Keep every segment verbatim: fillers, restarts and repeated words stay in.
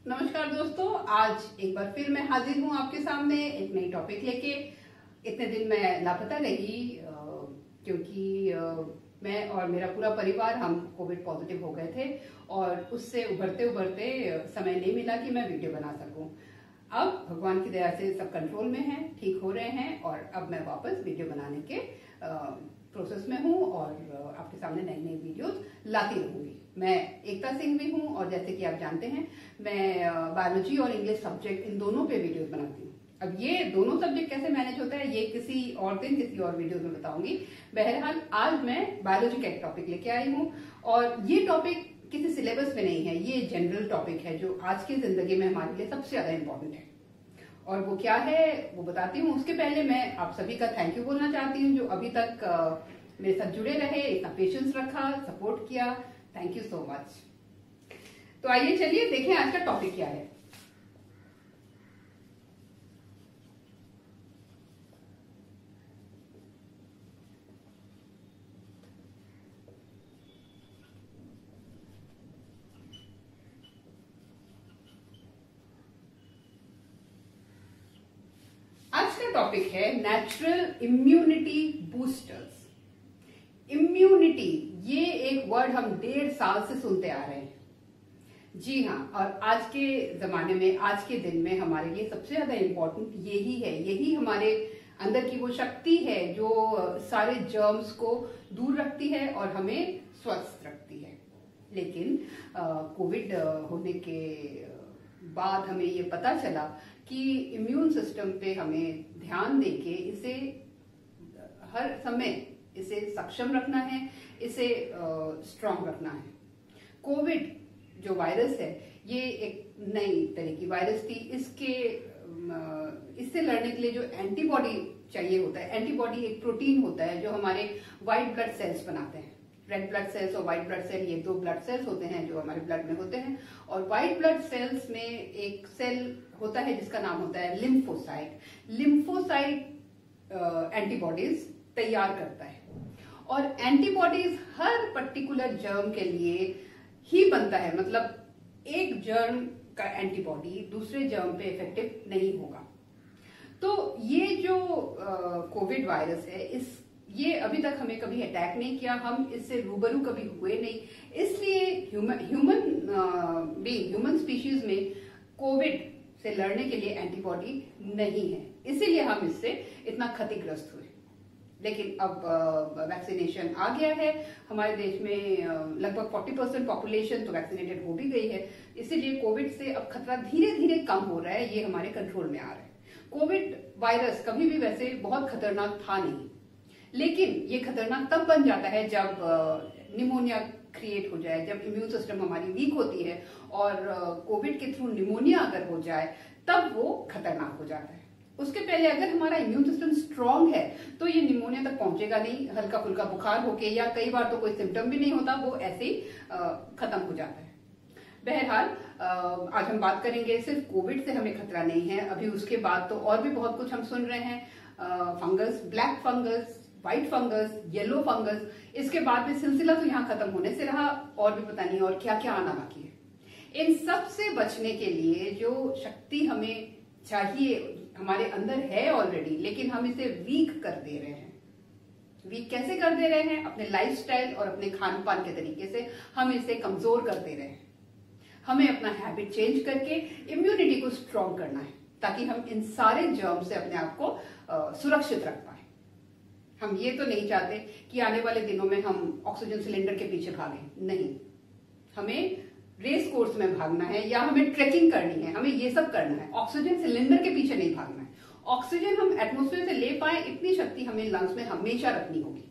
नमस्कार दोस्तों, आज एक बार फिर मैं हाजिर हूँ आपके सामने एक नई टॉपिक लेके। इतने दिन मैं लापता रही क्योंकि मैं और मेरा पूरा परिवार हम कोविड पॉजिटिव हो गए थे और उससे उभरते उभरते समय नहीं मिला कि मैं वीडियो बना सकूं। अब भगवान की दया से सब कंट्रोल में है, ठीक हो रहे हैं और अब मैं वापस वीडियो बनाने के प्रोसेस में हूँ और आपके सामने नई नई वीडियोस लाती रहूंगी। मैं एकता सिंह भी हूँ और जैसे कि आप जानते हैं मैं बायोलॉजी और इंग्लिश सब्जेक्ट इन दोनों पे वीडियोस बनाती हूँ। अब ये दोनों सब्जेक्ट कैसे मैनेज होता है ये किसी और दिन किसी और वीडियो में बताऊंगी। बहरहाल आज मैं बायोलॉजी का एक टॉपिक लेके आई हूँ और ये टॉपिक किसी सिलेबस में नहीं है, ये जनरल टॉपिक है जो आज की जिंदगी में हमारे लिए सबसे ज्यादा इम्पोर्टेंट है। और वो क्या है वो बताती हूँ। उसके पहले मैं आप सभी का थैंक यू बोलना चाहती हूँ जो अभी तक uh, मेरे साथ जुड़े रहे, इतना पेशेंस रखा, सपोर्ट किया। Thank you so much. तो आइए चलिए देखें आज का टॉपिक क्या है। आज का टॉपिक है नेचुरल इम्यूनिटी बूस्टर्स। इम्यूनिटी ये एक वर्ड हम डेढ़ साल से सुनते आ रहे हैं। जी हाँ, और आज के जमाने में आज के दिन में हमारे लिए सबसे ज्यादा इम्पोर्टेंट यही है। यही हमारे अंदर की वो शक्ति है जो सारे जर्म्स को दूर रखती है और हमें स्वस्थ रखती है। लेकिन कोविड होने के बाद हमें ये पता चला कि इम्यून सिस्टम पे हमें ध्यान देके इसे हर समय इसे सक्षम रखना है, इसे स्ट्रांग रखना है। कोविड जो वायरस है ये एक नई तरह की वायरस थी। इसके इससे लड़ने के लिए जो एंटीबॉडी चाहिए होता है, एंटीबॉडी एक प्रोटीन होता है जो हमारे व्हाइट ब्लड सेल्स बनाते हैं। रेड ब्लड सेल्स और व्हाइट ब्लड सेल ये दो ब्लड सेल्स होते हैं जो हमारे ब्लड में होते हैं। और व्हाइट ब्लड सेल्स में एक सेल होता है जिसका नाम होता है लिम्फोसाइट। लिम्फोसाइट एंटीबॉडीज तैयार करता है और एंटीबॉडीज हर पर्टिकुलर जर्म के लिए ही बनता है। मतलब एक जर्म का एंटीबॉडी दूसरे जर्म पे इफेक्टिव नहीं होगा। तो ये जो कोविड वायरस है इस ये अभी तक हमें कभी अटैक नहीं किया, हम इससे रूबरू कभी हुए नहीं। इसलिए human human being human species में कोविड से लड़ने के लिए एंटीबॉडी नहीं है, इसीलिए हम इससे इतना क्षतिग्रस्त हुए। लेकिन अब वैक्सीनेशन आ गया है हमारे देश में, लगभग चालीस परसेंट पॉपुलेशन तो वैक्सीनेटेड हो भी गई है। इसीलिए कोविड से अब खतरा धीरे धीरे कम हो रहा है, ये हमारे कंट्रोल में आ रहा है। कोविड वायरस कभी भी वैसे बहुत खतरनाक था नहीं, लेकिन ये खतरनाक तब बन जाता है जब निमोनिया क्रिएट हो जाए, जब इम्यून सिस्टम हमारी वीक होती है और कोविड के थ्रू निमोनिया अगर हो जाए तब वो खतरनाक हो जाता है। उसके पहले अगर हमारा इम्यून सिस्टम स्ट्रांग है तो ये निमोनिया तक पहुंचेगा नहीं, हल्का फुल्का बुखार होके या कई बार तो कोई सिम्टम भी नहीं होता, वो ऐसे ही खत्म हो जाता है। बहरहाल आज हम बात करेंगे सिर्फ कोविड से हमें खतरा नहीं है, अभी उसके बाद तो और भी बहुत कुछ हम सुन रहे हैं। Fungus, black fungus, white fungus, yellow fungus, इसके बाद में सिलसिला तो यहाँ खत्म होने से रहा और भी पता नहीं और क्या क्या आना बाकी है। इन सब से बचने के लिए जो शक्ति हमें चाहिए हमारे अंदर है ऑलरेडी, लेकिन हम इसे वीक कर दे रहे हैं। वीक कैसे कर दे रहे हैं? अपने लाइफस्टाइल और अपने खान पान के तरीके से हम इसे कमजोर कर दे रहे हैं। हमें अपना हैबिट चेंज करके इम्यूनिटी को स्ट्रॉन्ग करना है ताकि हम इन सारे जर्म से अपने आप को सुरक्षित रख पाए। हम ये तो नहीं चाहते कि आने वाले दिनों में हम ऑक्सीजन सिलेंडर के पीछे भागें, नहीं। हमें रेस कोर्स में भागना है या हमें ट्रेकिंग करनी है, हमें ये सब करना है। ऑक्सीजन सिलेंडर के पीछे नहीं भागना है। ऑक्सीजन हम एटमॉस्फेयर से ले पाए इतनी शक्ति हमें लंग्स में हमेशा रखनी होगी।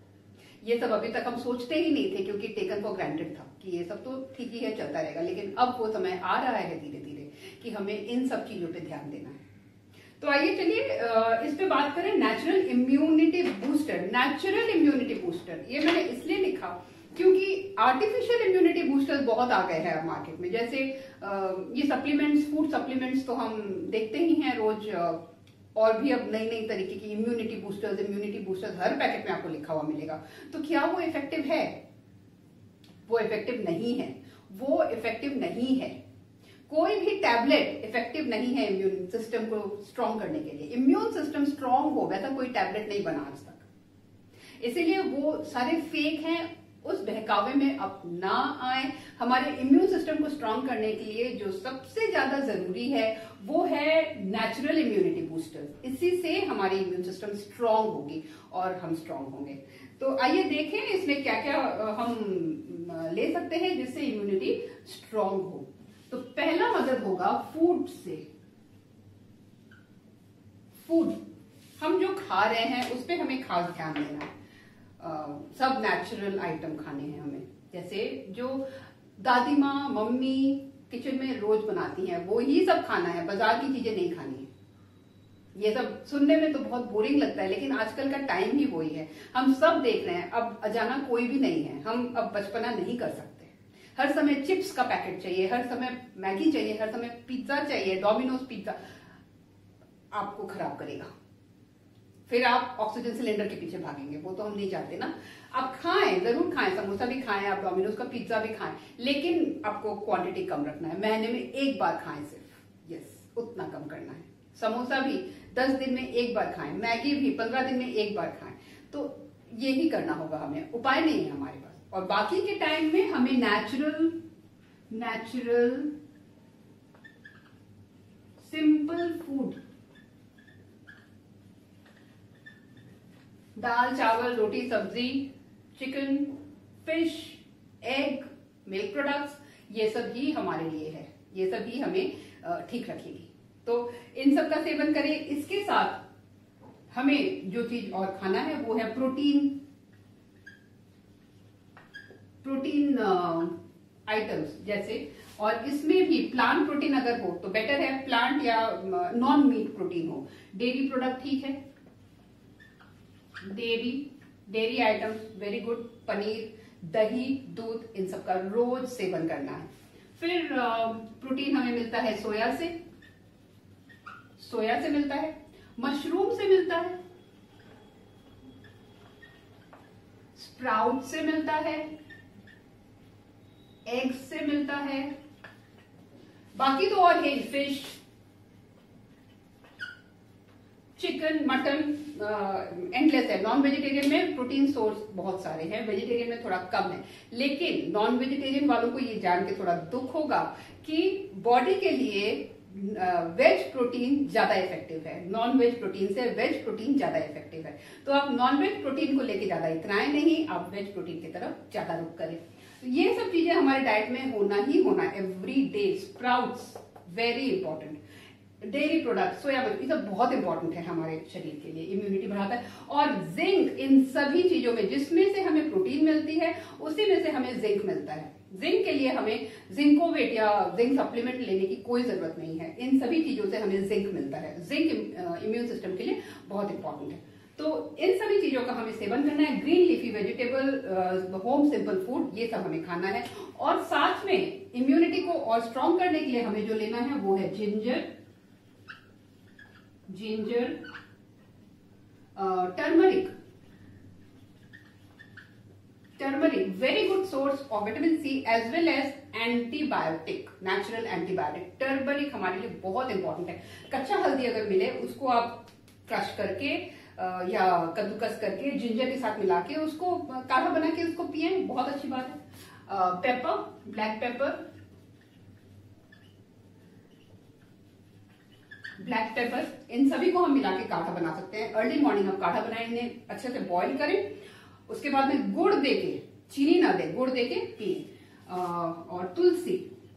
ये सब अभी तक हम सोचते ही नहीं थे क्योंकि टेकन फॉर ग्रांटेड था कि ये सब तो ठीक ही है, चलता रहेगा। लेकिन अब वो समय आ रहा है धीरे धीरे कि हमें इन सब चीजों पे ध्यान देना है। तो आइए चलिए इस पे बात करें। Natural immunity booster, natural immunity booster ये मैंने इसलिए लिखा क्योंकि आर्टिफिशियल इम्यूनिटी बूस्टर्स बहुत आ गए हैं मार्केट में। जैसे ये सप्लीमेंट्स, फूड सप्लीमेंट्स तो हम देखते ही हैं रोज, और भी अब नई नई तरीके की इम्यूनिटी बूस्टर्स इम्यूनिटी बूस्टर्स हर पैकेट में आपको लिखा हुआ मिलेगा। तो क्या वो इफेक्टिव है? वो इफेक्टिव नहीं है, वो इफेक्टिव नहीं है। कोई भी टैबलेट इफेक्टिव नहीं है इम्यून सिस्टम को स्ट्रांग करने के लिए। इम्यून सिस्टम स्ट्रांग हो वैसा कोई टैबलेट नहीं बना आज तक, इसीलिए वो सारे फेक हैं। उस बहकावे में अब ना आए। हमारे इम्यून सिस्टम को स्ट्रांग करने के लिए जो सबसे ज्यादा जरूरी है वो है नेचुरल इम्यूनिटी बूस्टर्स। इसी से हमारी इम्यून सिस्टम स्ट्रांग होगी और हम स्ट्रांग होंगे। तो आइए देखें इसमें क्या क्या हम ले सकते हैं जिससे इम्यूनिटी स्ट्रांग हो। तो पहला मदद होगा फूड से। फूड हम जो खा रहे हैं उस पर हमें खास ध्यान देना है। Uh, सब नेचुरल आइटम खाने हैं हमें, जैसे जो दादी माँ मम्मी किचन में रोज बनाती हैं वो ही सब खाना है, बाजार की चीजें नहीं खानी है। ये सब सुनने में तो बहुत बोरिंग लगता है, लेकिन आजकल का टाइम ही वही है। हम सब देख रहे हैं, अब अजाना कोई भी नहीं है। हम अब बचपना नहीं कर सकते। हर समय चिप्स का पैकेट चाहिए, हर समय मैगी चाहिए, हर समय पिज्जा चाहिए। डोमिनोज पिज्जा आपको खराब करेगा, फिर आप ऑक्सीजन सिलेंडर के पीछे भागेंगे। वो तो हम नहीं चाहते ना। आप खाएं, जरूर खाएं, समोसा भी खाएं, आप डोमिनोज का पिज्जा भी खाएं, लेकिन आपको क्वांटिटी कम रखना है। महीने में एक बार खाएं सिर्फ, यस, उतना कम करना है। समोसा भी दस दिन में एक बार खाएं, मैगी भी पंद्रह दिन में एक बार खाएं। तो यही करना होगा हमें, उपाय नहीं है हमारे पास। और बाकी के टाइम में हमें नेचुरल नेचुरल सिंपल फूड, दाल चावल रोटी सब्जी, chicken, fish, egg, milk products, ये सब ही हमारे लिए है। ये सब ही हमें ठीक रखेगी। तो इन सब का सेवन करें। इसके साथ हमें जो चीज और खाना है वो है प्रोटीन प्रोटीन आइटम्स जैसे, और इसमें भी प्लांट प्रोटीन अगर हो तो बेटर है, प्लांट या नॉन मीट प्रोटीन हो। डेयरी प्रोडक्ट ठीक है, dairy dairy items very good. Paneer, दही, दूध, इन सब का रोज सेवन करना है। फिर प्रोटीन हमें मिलता है सोया से, सोया से मिलता है, मशरूम से मिलता है, स्प्राउट से मिलता है, एग्स से मिलता है। बाकी तो और है, फिश, चिकन, मटन, एंडलेस है। नॉन वेजिटेरियन में प्रोटीन सोर्स बहुत सारे हैं, वेजिटेरियन में थोड़ा कम है। लेकिन नॉन वेजिटेरियन वालों को ये जान के थोड़ा दुख होगा कि बॉडी के लिए वेज प्रोटीन ज्यादा इफेक्टिव है, नॉन वेज प्रोटीन से वेज प्रोटीन ज्यादा इफेक्टिव है। तो आप नॉन वेज प्रोटीन को लेके ज्यादा इतराएं नहीं, आप वेज प्रोटीन की तरफ ज्यादा रुख करें। तो ये सब चीजें हमारे डाइट में होना ही होना every day. Sprouts very important, dairy product, soya milk, ये सब बहुत इंपॉर्टेंट है हमारे शरीर के लिए, इम्यूनिटी बढ़ाता है। और जिंक इन सभी चीजों में, जिसमें से हमें प्रोटीन मिलती है उसी में से हमें जिंक मिलता है। जिंक के लिए हमें जिंकोवेट या जिंक सप्लीमेंट लेने की कोई जरूरत नहीं है। इन सभी चीजों से हमें जिंक मिलता है। जिंक इम्यून सिस्टम के लिए बहुत इंपॉर्टेंट है। तो इन सभी चीजों का हमें सेवन करना है। Green leafy vegetable, home simple food, ये सब हमें खाना है। और साथ में इम्यूनिटी को और स्ट्रॉन्ग करने के लिए हमें जो लेना है वो है ginger, ginger, turmeric. Turmeric very good source of vitamin C as well as antibiotic, natural antibiotic. Turmeric हमारे लिए बहुत इंपॉर्टेंट है। कच्चा हल्दी अगर मिले उसको आप क्रश करके या कद्दूकस करके जिंजर के साथ मिला के उसको काढ़ा बना के उसको पिए, बहुत अच्छी बात है। Pepper, black pepper, black pepper, इन सभी को हम मिला के काढ़ा बना सकते हैं। अर्ली मॉर्निंग आप काढ़ा बनाएं, इन्हें अच्छे से बॉईल करें, उसके बाद में गुड़ देके, चीनी ना दे, गुड़ देके पिए। और तुलसी,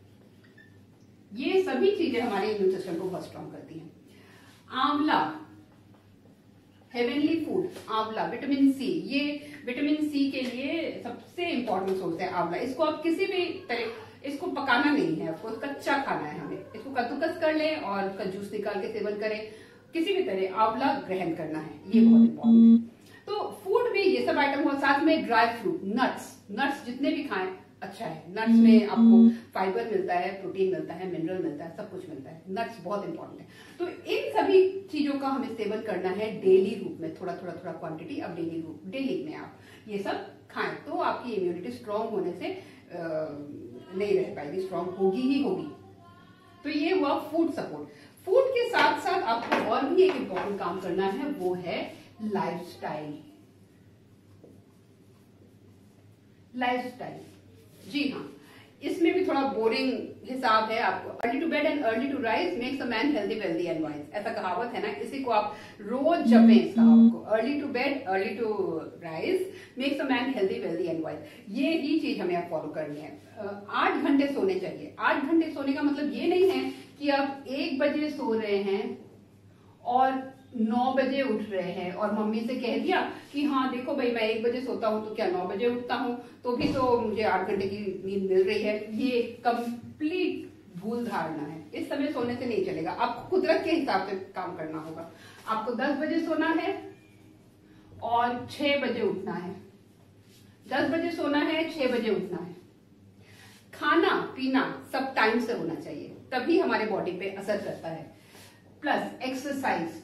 ये सभी चीजें हमारे इम्यून सिस्टम को बहुत स्ट्रॉन्ग करती हैं। आंवला, हेवनली फूड, आंवला, विटामिन सी, ये विटामिन सी के लिए सबसे इंपॉर्टेंट सोर्स है आंवला। इसको आप किसी भी तरह, इसको पकाना नहीं है, आपको कच्चा खाना है। हमें इसको कद्दूकस कर लें और उसका जूस निकाल के सेवन करें। किसी भी तरह आंवला ग्रहण करना है, ये बहुत इंपॉर्टेंट है। तो फूड में ये सब आइटम हो, साथ में ड्राई फ्रूट, नट्स, नट्स जितने भी खाएं अच्छा है। नट्स में आपको फाइबर मिलता है, प्रोटीन मिलता है, मिनरल मिलता है, सब कुछ मिलता है। नट्स बहुत इंपॉर्टेंट है। तो इन सभी चीजों का हमें सेवन करना है डेली रूप में, थोड़ा थोड़ा थोड़ा क्वांटिटी। अब डेली रूप डेली में आप ये सब खाएं तो आपकी इम्यूनिटी स्ट्रांग होने से आ, नहीं रह पाएगी, स्ट्रांग होगी ही होगी। हुआ फूड सपोर्ट। फूड के साथ साथ आपको और भी एक इंपॉर्टेंट काम करना है, वो है लाइफस्टाइल। लाइफस्टाइल जी हाँ, इसमें भी थोड़ा बोरिंग हिसाब है। आपको early to bed and early to rise makes a man healthy wealthy and wise, ऐसा कहावत है ना, इसी को आप रोज जपें इस कहावत को, early to bed early to rise makes a man healthy wealthy and wise. ये ही चीज हमें अब फॉलो करनी है। आठ घंटे सोने चाहिए। आठ घंटे सोने का मतलब ये नहीं है कि आप एक बजे सो रहे हैं और नौ बजे उठ रहे हैं और मम्मी से कह दिया कि हाँ देखो भाई मैं एक बजे सोता हूँ तो क्या नौ बजे उठता हूँ तो भी तो मुझे आठ घंटे की नींद मिल रही है। ये कंप्लीट भूल धारणा है। इस समय सोने से नहीं चलेगा, आपको कुदरत के हिसाब से काम करना होगा। आपको दस बजे सोना है और छह बजे उठना है। दस बजे सोना है, छह बजे उठना है। खाना पीना सब टाइम से होना चाहिए, तभी हमारे बॉडी पे असर करता है। Plus exercise,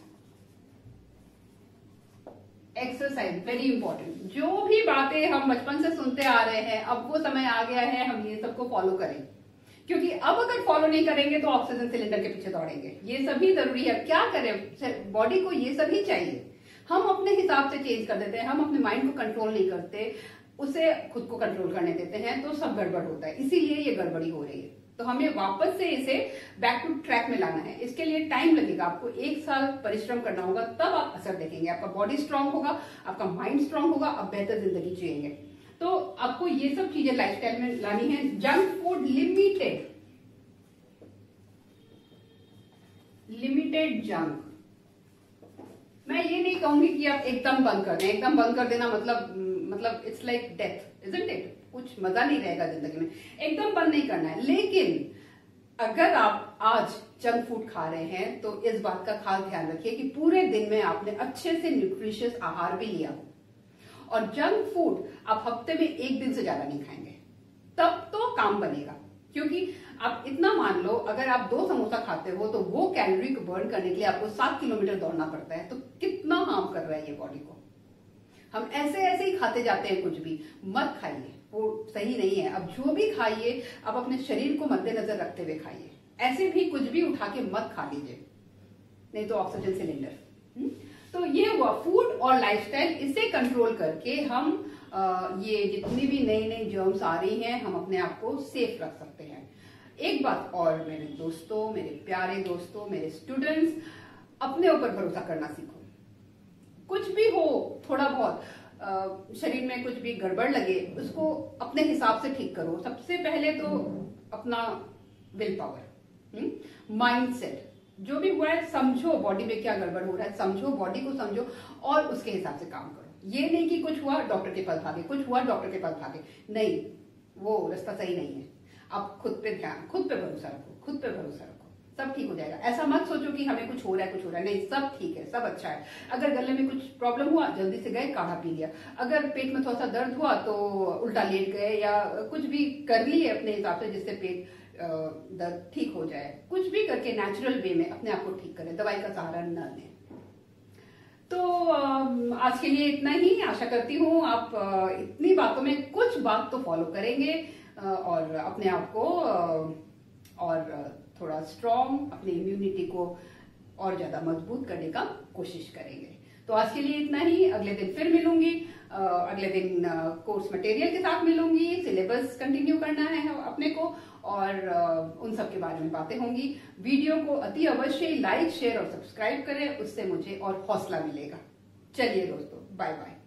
exercise very important. जो भी बातें हम बचपन से सुनते आ रहे हैं, अब वो समय आ गया है हम ये सबको फॉलो करें, क्योंकि अब अगर फॉलो नहीं करेंगे तो ऑक्सीजन सिलेंडर के पीछे दौड़ेंगे। ये सभी जरूरी है। क्या करें, बॉडी को ये सभी चाहिए। हम अपने हिसाब से चेंज कर देते हैं, हम अपने माइंड को कंट्रोल नहीं करते, उसे खुद को कंट्रोल करने देते हैं, तो सब गड़बड़ होता है। इसीलिए ये गड़बड़ी हो रही है। तो हमें वापस से इसे बैक टू ट्रैक में लाना है। इसके लिए टाइम लगेगा, आपको एक साल परिश्रम करना होगा, तब आप असर देखेंगे। आपका बॉडी स्ट्रांग होगा, आपका माइंड स्ट्रांग होगा, आप बेहतर जिंदगी जिएंगे। तो आपको ये सब चीजें लाइफस्टाइल में लानी है। Junk food limited, limited junk. मैं ये नहीं कहूंगी कि आप एकदम बंद कर दें। एकदम बंद कर देना मतलब मतलब it's like death, isn't it? कुछ मजा नहीं रहेगा जिंदगी में। एकदम बंद नहीं करना है, लेकिन अगर आप आज जंक फूड खा रहे हैं तो इस बात का खास ध्यान रखिए कि पूरे दिन में आपने अच्छे से न्यूट्रिशियस आहार भी लिया हो। और जंक फूड आप हफ्ते में एक दिन से ज्यादा नहीं खाएंगे, तब तो काम बनेगा। क्योंकि आप इतना मान लो, अगर आप दो समोसा खाते हो तो वो कैलोरी को बर्न करने के लिए आपको सात किलोमीटर दौड़ना पड़ता है। तो कितना हार्म कर रहा है ये बॉडी को। हम ऐसे ऐसे ही खाते जाते हैं, कुछ भी मत खाइए, वो सही नहीं है। अब जो भी खाइए आप अपने शरीर को मद्देनजर रखते हुए खाइए। ऐसे भी कुछ भी उठा के मत खा लीजिए, नहीं तो ऑक्सीजन सिलेंडर। तो ये हुआ फूड और लाइफस्टाइल। इसे कंट्रोल करके हम आ, ये जितनी भी नई नई जर्म्स आ रही हैं, हम अपने आप को सेफ रख सकते हैं। एक बात और मेरे दोस्तों, मेरे प्यारे दोस्तों, मेरे स्टूडेंट्स, अपने ऊपर भरोसा करना सीखो। कुछ भी हो, थोड़ा बहुत आ, शरीर में कुछ भी गड़बड़ लगे, उसको अपने हिसाब से ठीक करो। सबसे पहले तो अपना विल पावर, माइंड सेट, जो भी हुआ है समझो, बॉडी में क्या गड़बड़ हो रहा है समझो, बॉडी को समझो और उसके हिसाब से काम करो। ये नहीं कि कुछ हुआ डॉक्टर के पास भागे, कुछ हुआ डॉक्टर के पास भागे, नहीं, वो रास्ता सही नहीं है। आप खुद पे ध्यान, खुद पे भरोसा रखो, खुद पे भरोसा रखो, सब ठीक हो जाएगा। ऐसा मत सोचो कि हमें कुछ हो रहा है, कुछ हो रहा है, नहीं, सब ठीक है, सब अच्छा है। अगर गले में कुछ प्रॉब्लम हुआ, जल्दी से गए काढ़ा पी लिया। अगर पेट में थोड़ा सा दर्द हुआ तो उल्टा लेट गए या कुछ भी कर लिए अपने हिसाब से जिससे पेट दर्द ठीक हो जाए। कुछ भी करके नेचुरल वे में अपने आप को ठीक करें, दवाई का सहारा न लें। तो आज के लिए इतना ही। आशा करती हूँ आप इतनी बातों में कुछ बात तो फॉलो करेंगे और अपने आप को और थोड़ा स्ट्रॉन्ग, अपनी इम्यूनिटी को और ज्यादा मजबूत करने का कोशिश करेंगे। तो आज के लिए इतना ही। अगले दिन फिर मिलूंगी, अगले दिन कोर्स मटेरियल के साथ मिलूंगी। सिलेबस कंटिन्यू करना है अपने को और उन सब के बारे में बातें होंगी। वीडियो को अति अवश्य लाइक, शेयर और सब्सक्राइब करें, उससे मुझे और हौसला मिलेगा। चलिए दोस्तों, बाय बाय।